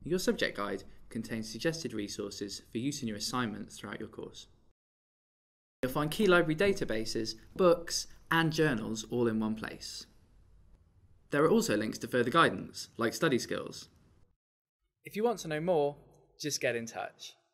Your subject guide contains suggested resources for use in your assignments throughout your course. You'll find key library databases, books, and journals all in one place. There are also links to further guidance, like study skills. If you want to know more, just get in touch.